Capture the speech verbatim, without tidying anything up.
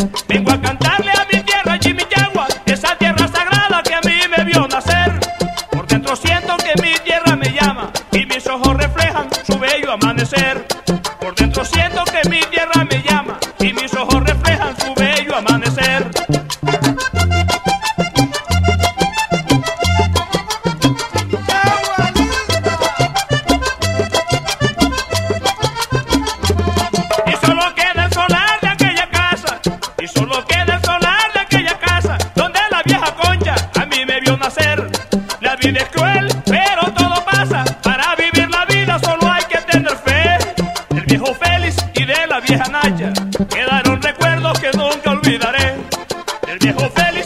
Vengo a cantarle a mi tierra Chimichagua, esa tierra sagrada que a mí me vio nacer. Por dentro siento que mi tierra me llama y mis ojos reflejan su bello amanecer. Por dentro siento que mi tierra me llama y mis ojos reflejan su bello amanecer. Y solo queda el solar de aquella casa, y solo queda el solar de aquella casa, donde la vieja Concha a mí me vio nacer. La vida es cruel, pero todo pasa. Para vivir la vida solo hay que tener fe. Del viejo Félix y de la vieja Nacha quedaron recuerdos que nunca olvidaré. Del viejo Félix